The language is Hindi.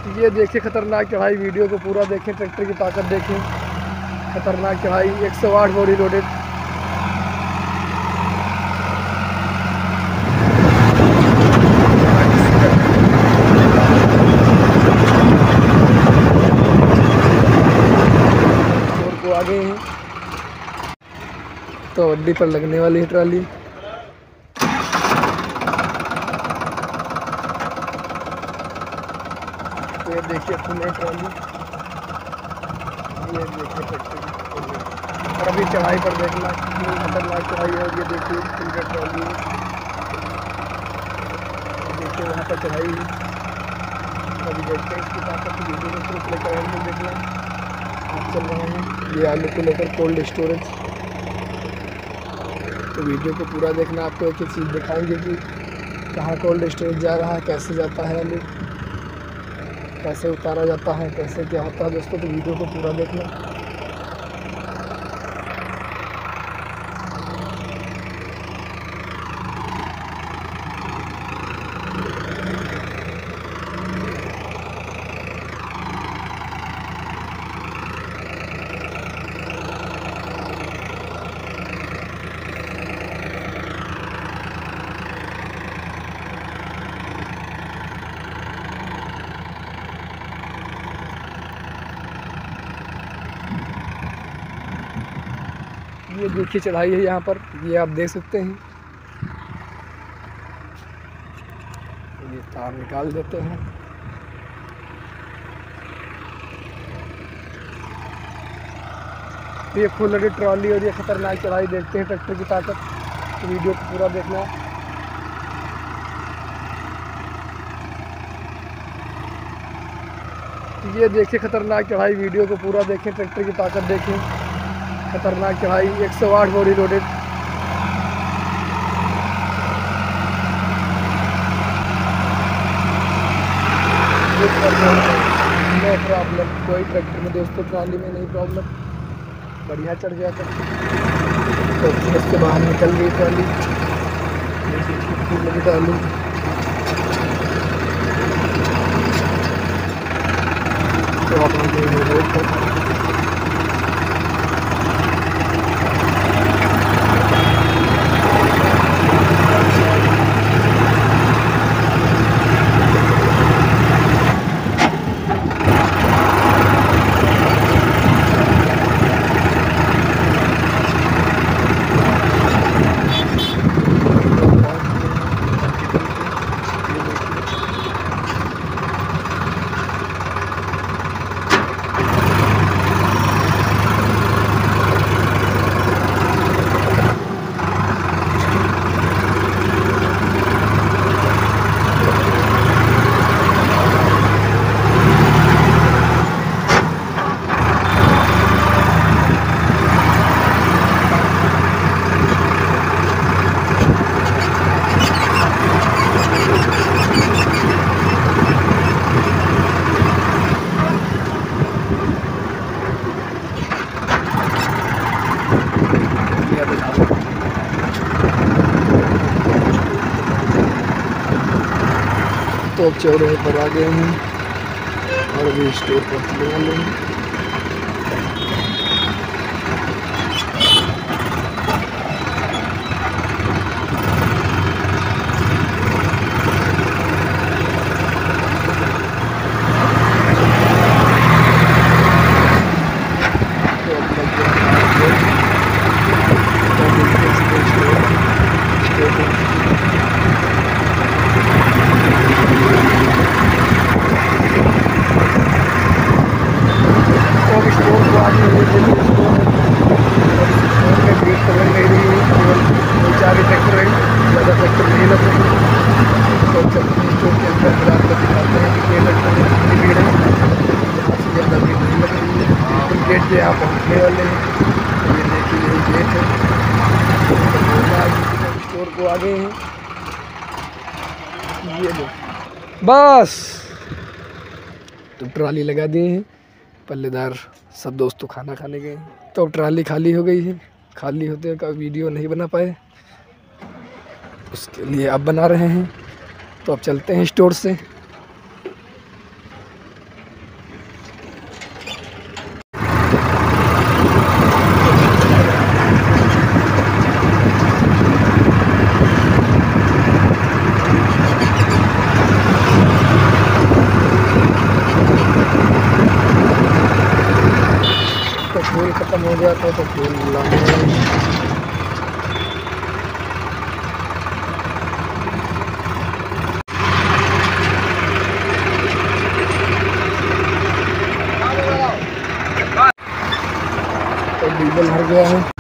ये देखिए खतरनाक चढ़ाई, वीडियो को पूरा देखें, ट्रैक्टर की ताकत देखें। खतरनाक चढ़ाई, 108 बॉडी लोडेड। और को आगे हैं तो अड्डी पर लगने वाली है ट्राली। तो ये देखिए फुल है ट्राली, ये देखिए ट्रैक्टर की। और अभी चढ़ाई पर देखना कितनी खतरनाक चढ़ाई है। ये देखिए फुल है ट्राली, देखिए वहाँ पर चढ़ाई है। अभी देखते हैं इसकी ताकत, वीडियो में सिर्फ लेकर एंड में देखना। आप चल रहे हैं ये आलू को लेकर कोल्ड स्टोरेज। तो वीडियो को पूरा देखना, आपको एक एक चीज़ दिखाएंगे कि कहाँ कोल्ड स्टोरेज जा रहा है, कैसे जाता है आलू, कैसे उतारा जाता है, कैसे क्या होता है दोस्तों। तो वीडियो को पूरा देखना। ये देखिए चढ़ाई है यहाँ पर, ये आप देख सकते हैं। ये तार निकाल देते हैं। ये फुल लोडेड ट्रॉली और ये खतरनाक चढ़ाई, देखते हैं ट्रैक्टर की ताकत। तो वीडियो को पूरा देखना। ये देखिए खतरनाक चढ़ाई, वीडियो को पूरा देखें, ट्रैक्टर की ताकत देखें। खतरनाक चढ़ाई, 108 बॉडी लोडेड। नो प्रॉब्लम, कोई ट्रैक्टर में दोस्तों ट्राली में नहीं प्रॉब्लम, बढ़िया चढ़ गया था। तो इसके बाहर निकल गई ट्राली, लगी ट्राली। तो आप रोड पर तो अब चौराहे पर आ गए हैं और अभी स्टोर पहुँचने वाले हैं। गेट पे यहाँ पहुँचने वाले हैं। ये देखिए यही गेट है, स्टोर को आगे हैं। ये लो बस, तो ट्राली लगा दिए हैं। पल्लेदार सब दोस्तों खाना खाने गए हैं। तो अब ट्राली खाली हो गई है। खाली होते का वीडियो नहीं बना पाए, उसके लिए अब बना रहे हैं। तो अब चलते हैं स्टोर से। ख़त्म हो गया था तो फ्यूल लाने आए। तो डीजल भर गया है।